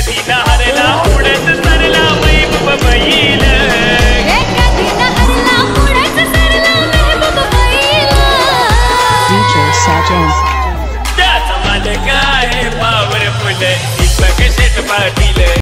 कधी न हरला पुढेच सरला महबूब बैल कधी न हरला पुढेच सरला महबूब बैल DJ Sajan त्याचा मालक आहे पावरफुल दीपक शेठ पाटील